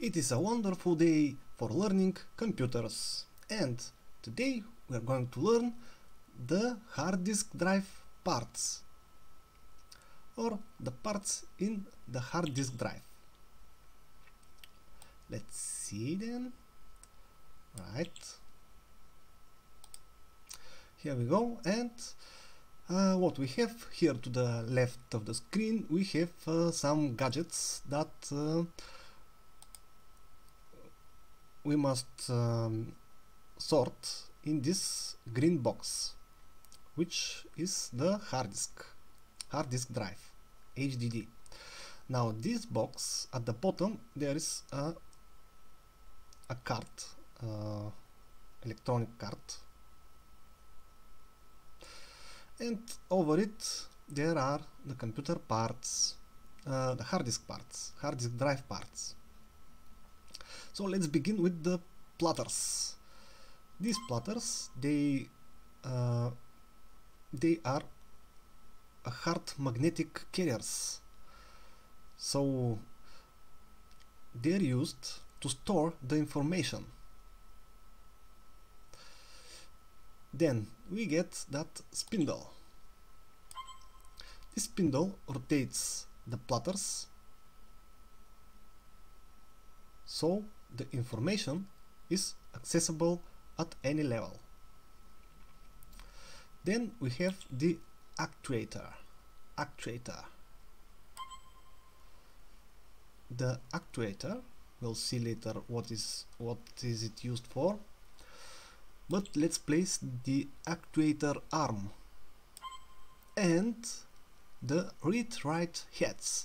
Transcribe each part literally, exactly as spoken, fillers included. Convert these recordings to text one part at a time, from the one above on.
It is a wonderful day for learning computers, and today we are going to learn the hard disk drive parts, or the parts in the hard disk drive. Let's see then. Right, here we go, and uh, what we have here to the left of the screen, we have uh, some gadgets that uh, we must um, sort in this green box, which is the hard disk, hard disk drive, H D D. Now this box, at the bottom there is a, a card, uh, electronic card, and over it there are the computer parts, uh, the hard disk parts, hard disk drive parts. So let's begin with the platters. These platters, they uh, they are a hard magnetic carriers. So they're used to store the information. Then we get that spindle. This spindle rotates the platters, so the information is accessible at any level. Then we have the actuator. Actuator. The actuator, we'll see later what is what is it used for. But let's place the actuator arm and the read-write heads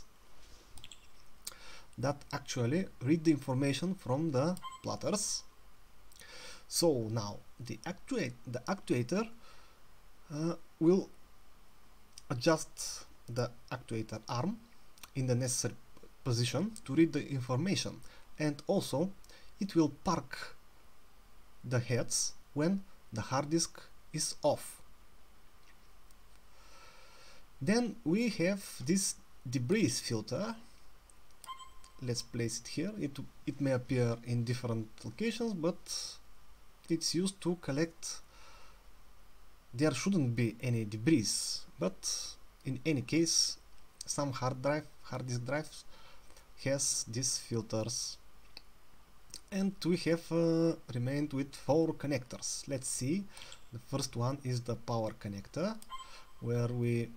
that actually read the information from the platters. So now the actuate the actuator uh, will adjust the actuator arm in the necessary position to read the information, and also it will park the heads when the hard disk is off. Then we have this debris filter. Let's place it here. It, it may appear in different locations, but it's used to collect. There shouldn't be any debris, but in any case some hard drive hard disk drives has these filters. And we have uh, remained with four connectors. Let's see. The first one is the power connector, where we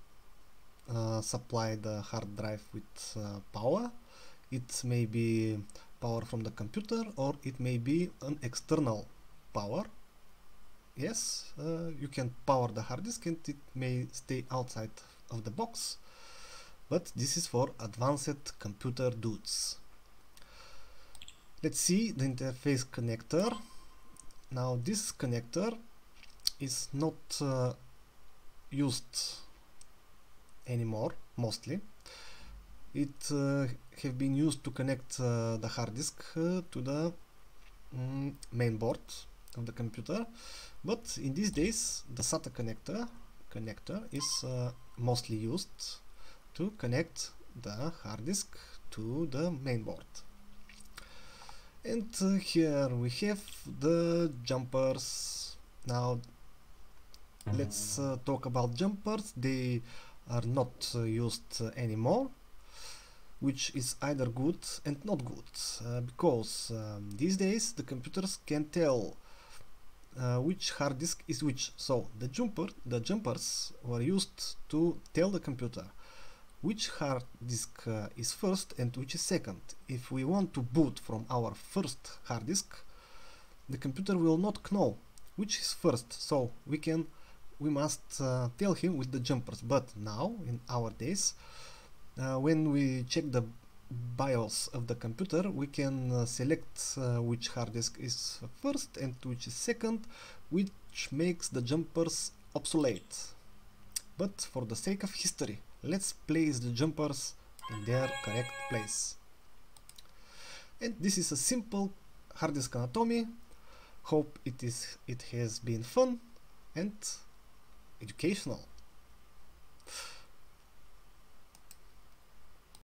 uh, supply the hard drive with uh, power. It may be power from the computer, or it may be an external power. Yes, uh, you can power the hard disk and it may stay outside of the box, but this is for advanced computer dudes. Let's see the interface connector. Now this connector is not uh, used anymore, mostly. It uh, have been used to connect uh, the hard disk uh, to the mm, main board of the computer, but in these days the SATA connector connector is uh, mostly used to connect the hard disk to the main board. And uh, here we have the jumpers. Now let's uh, talk about jumpers. They are not uh, used uh, anymore, which is either good and not good, uh, because um, these days the computers can tell uh, which hard disk is which. So the jumper, the jumpers were used to tell the computer which hard disk uh, is first and which is second. If we want to boot from our first hard disk, the computer will not know which is first, so we can we must uh, tell him with the jumpers. But now in our days, Uh, when we check the BIOS of the computer, we can uh, select uh, which hard disk is first and which is second, which makes the jumpers obsolete. But for the sake of history, let's place the jumpers in their correct place. And this is a simple hard disk anatomy. Hope it is it has been fun and educational.